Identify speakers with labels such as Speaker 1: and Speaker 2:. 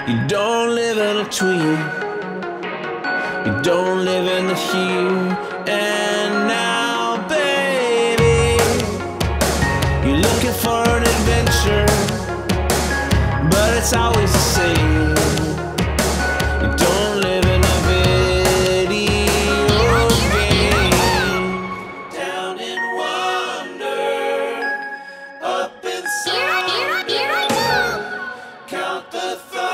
Speaker 1: You don't live in a tweet. You don't live in the here and now, baby. You're looking for an adventure, but it's always the same. You don't live in a video game. Down in wonder, up in sun. Count the thunder.